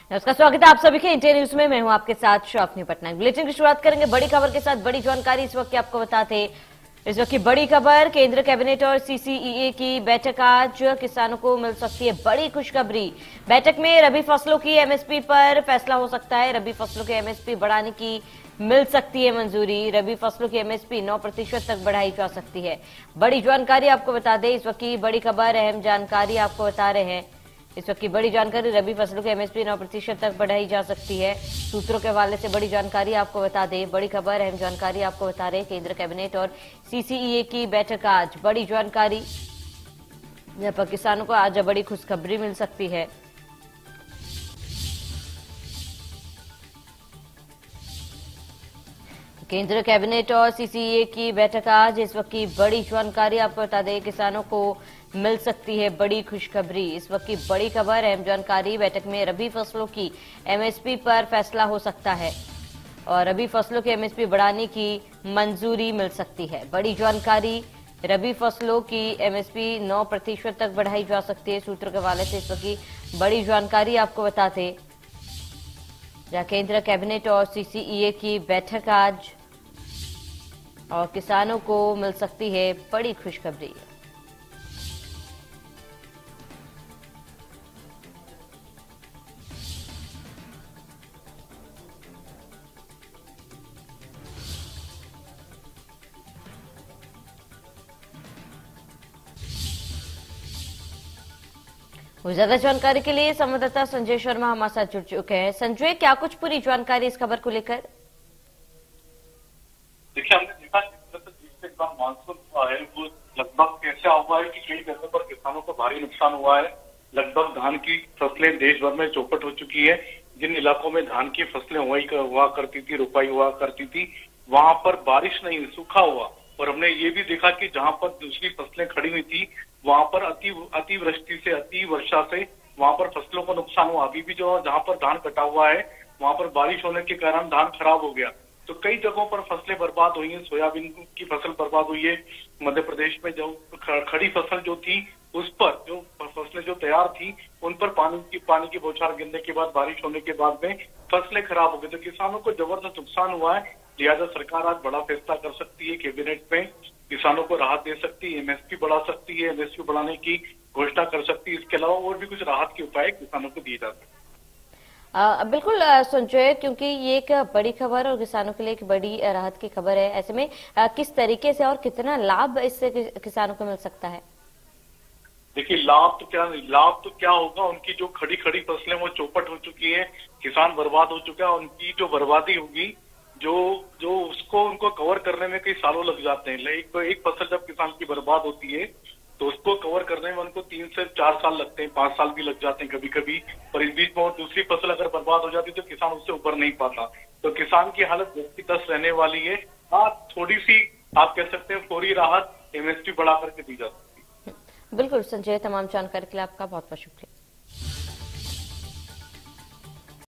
नमस्कार, स्वागत है आप सभी के इंडिया न्यूज में। मैं हूं आपके साथ शाफनी पटनायक। बुलेटिन की शुरुआत करेंगे बड़ी खबर के साथ। बड़ी जानकारी इस वक्त की आपको बताते। इस वक्त की बड़ी खबर, केंद्र कैबिनेट और सीसीईए की बैठक आज, किसानों को मिल सकती है बड़ी खुशखबरी। बैठक में रबी फसलों की एमएसपी पर फैसला हो सकता है। रबी फसलों की एमएसपी बढ़ाने की मिल सकती है मंजूरी। रबी फसलों की एमएसपी 9% तक बढ़ाई जा सकती है। बड़ी जानकारी आपको बता दें, इस वक्त की बड़ी खबर, अहम जानकारी आपको बता रहे हैं। इस वक्त की बड़ी जानकारी, रबी फसलों की एमएसपी 9% तक बढ़ाई जा सकती है। सूत्रों के हवाले से बड़ी जानकारी आपको बता दें। बड़ी खबर, अहम जानकारी आपको बता रहे हैं। केंद्र कैबिनेट और सीसीईए की बैठक आज, बड़ी जानकारी, यहाँ पर किसानों को आज बड़ी खुशखबरी मिल सकती है। केंद्र कैबिनेट और सीसीईए की बैठक आज, इस वक्त की बड़ी जानकारी आपको बता दें, किसानों को मिल सकती है बड़ी खुशखबरी। इस वक्त की बड़ी खबर, अहम जानकारी, बैठक में रबी फसलों की एमएसपी पर फैसला हो सकता है और रबी फसलों की एमएसपी बढ़ाने की मंजूरी मिल सकती है। बड़ी जानकारी, रबी फसलों की एमएसपी 9% तक बढ़ाई जा सकती है। सूत्रों के हवाले से इस वक्त की बड़ी जानकारी आपको बताते, जहां केंद्र कैबिनेट और सीसीईए की बैठक आज और किसानों को मिल सकती है बड़ी खुशखबरी। ज्यादा जानकारी के लिए संवाददाता संजय शर्मा हमारे साथ जुड़ चुके हैं। संजय, क्या कुछ पूरी जानकारी इस खबर को लेकर? देखिए, हमने देखा जिससे मानसून हुआ है वो लगभग ऐसा हुआ है कि कई जगहों पर किसानों को भारी नुकसान हुआ है। लगभग धान की फसलें देश भर में चौपट हो चुकी है। जिन इलाकों में धान की फसलें हुआ करती थी, रुपाई हुआ करती थी, वहां पर बारिश नहीं, सूखा हुआ। और हमने ये भी देखा कि जहां पर दूसरी फसलें खड़ी हुई थी, वहां पर अतिवृष्टि से, अति वर्षा से वहां पर फसलों को नुकसान हुआ। अभी भी जो जहां पर धान कटा हुआ है, वहां पर बारिश होने के कारण धान खराब हो गया। तो कई जगहों पर फसलें बर्बाद हुई हैं। सोयाबीन की फसल बर्बाद हुई है। मध्य प्रदेश में जो खड़ी फसल जो थी, उस पर जो फसलें जो तैयार थी, उन पर पानी की बौछार गिरने के बाद, बारिश होने के बाद में फसलें खराब हो गई। तो किसानों को जबरदस्त नुकसान हुआ है। लिहाजा सरकार आज बड़ा फैसला कर सकती है। कैबिनेट में किसानों को राहत दे सकती है, एमएसपी बढ़ा सकती है, एमएसपी बढ़ाने की घोषणा कर सकती है। इसके अलावा और भी कुछ राहत के उपाय किसानों को दिए जा सकते हैं। बिल्कुल संजय, क्योंकि ये एक बड़ी खबर और किसानों के लिए एक बड़ी राहत की खबर है, ऐसे में किस तरीके से और कितना लाभ इससे किसानों को मिल सकता है? देखिए, लाभ तो क्या होगा। उनकी जो खड़ी फसलें वो चौपट हो चुकी है, किसान बर्बाद हो चुका है। उनकी जो बर्बादी होगी, जो उसको उनको कवर करने में कई सालों लग जाते हैं। एक फसल जब किसान की बर्बाद होती है तो उसको कवर करने में उनको 3 से 4 साल लगते हैं, 5 साल भी लग जाते हैं कभी कभी। और इस बीच में और दूसरी फसल अगर बर्बाद हो जाती है तो किसान उससे उबर नहीं पाता। तो किसान की हालत जैसी तस रहने वाली है। हाँ, थोड़ी सी आप कह सकते हैं फौरी राहत एमएसपी बढ़ा करके दी जा सकती है। बिल्कुल संजय, तमाम जानकारी के लिए आपका बहुत बहुत शुक्रिया।